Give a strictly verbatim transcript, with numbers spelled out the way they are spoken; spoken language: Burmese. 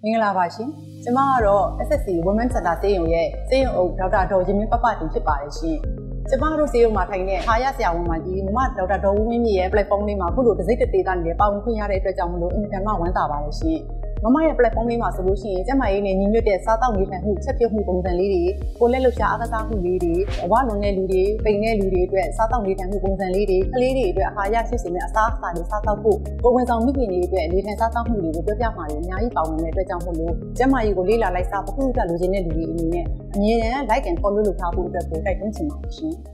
မင်္ဂလာပါရှင်ကျမကတော့ S S C Women Center ဆေးရုံရဲ့ဆေးရုံအုပ်ဒေါက်တာဒေါ်ရင်မင်းပပတင်ဖြစ်ပါတယ်ရှင်ကျမတို့ဆေးရုံမှာထိုင်တဲ့ခါရဆရာဝန်မကြီးမမဒေါက်တာဒေါ်ဝင်းမြင့်ရဲ့ platform လေးမှာခုလိုတစ်စိတ်တစ်သေးကနေပါဝင်ခွင့်ရတဲ့အတွက်ကြောင့်မလို့အင်တာနက်ဝမ်းသာပါတယ်ရှင်မမရဲ့ platform လေးမှာဆိုလို့ရှိရင်ကျမရေးနဲ့ညီညွတ်တဲ့စားတောက်နေထိုင်မှုချက်ပြုတ်မှုပုံစံလေးတွေကိုလက်လှုပ်ရှားအားကစားမှုလေးတွေအဝလွန်တဲ့လူတွေပိန်တဲ့လူတွေအတွက်စားတောက်နေထိုင်မှုပုံစံလေးတွေကလေးတွေအတွက်အာဟာရဖြစ်စေမယ့်အစားအစာတွေစားတောက်ဖို့ကိုယ်ဝန်ဆောင်မိခင်တွေအတွက်နေထိုင်စားတောက်မှုတွေကိုပြောပြမှာတွေအများကြီးပါဝင်တဲ့အတွက်ကြောင့်မို့လို့ကျမရေးကိုလေးလာလိုက်စားပခုတက်လူချင်းတဲ့လူတွေအနေနဲ့အမြဲတမ်း like and follow လုပ်ထားဖို့အတွက်ကိုတိုက်တွန်းချင်ပါတယ်ရှင်